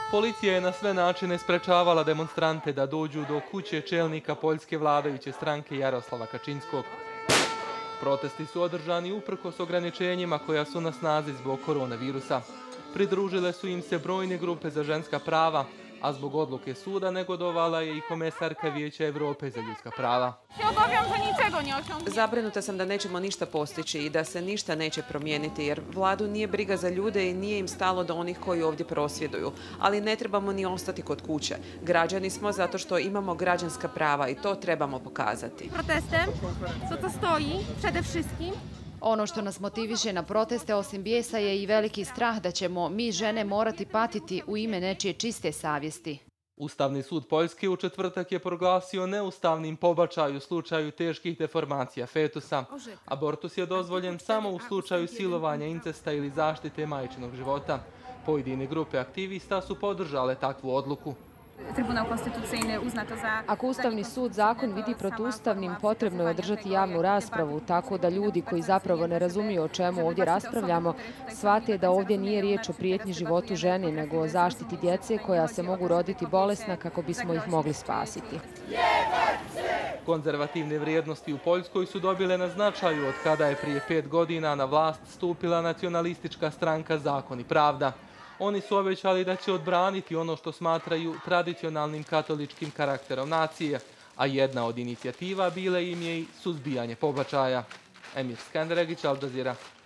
Policija je na sve načine sprečavala demonstrante da dođu do kuće čelnika poljske vladajuće stranke Jaroslava Kačinskog. Protesti su održani uprkos ograničenjima koja su na snazi zbog koronavirusa. Pridružile su im se brojne grupe za ženska prava, a zbog odluke suda negodovala je i komesarka Vijeća Evrope za ljudska prava. Zabrinuta sam da nećemo ništa postići i da se ništa neće promijeniti, jer vladu nije briga za ljude i nije im stalo do onih koji ovdje prosvjeduju. Ali ne trebamo ni ostati kod kuće. Građani smo zato što imamo građanska prava i to trebamo pokazati. Protestem, co to stoji, przede wszystkim. Ono što nas motiviše na proteste osim bijesa je i veliki strah da ćemo mi žene morati patiti u ime nečije čiste savjesti. Ustavni sud Poljske u četvrtak je proglasio neustavnim pobačaj u slučaju teških deformacija fetusa. Abortus je dozvoljen samo u slučaju silovanja, incesta ili zaštite majčinog života. Pojedine grupe aktivista su podržale takvu odluku. Ako Ustavni sud zakon vidi protuustavnim, potrebno je održati javnu raspravu, tako da ljudi koji zapravo ne razumiju o čemu ovdje raspravljamo, shvate da ovdje nije riječ o prijetnji životu žene, nego o zaštiti djece koja se mogu roditi bolesna kako bismo ih mogli spasiti. Konzervativne vrijednosti u Poljskoj su dobile na značaju od kada je prije 5 godina na vlast stupila nacionalistička stranka Zakon i pravda. Oni su obećali da će odbraniti ono što smatraju tradicionalnim katoličkim karakterom nacije, a jedna od inicijativa bile im je i suzbijanje pobačaja. Emir Skenderegić, Al Jazeera.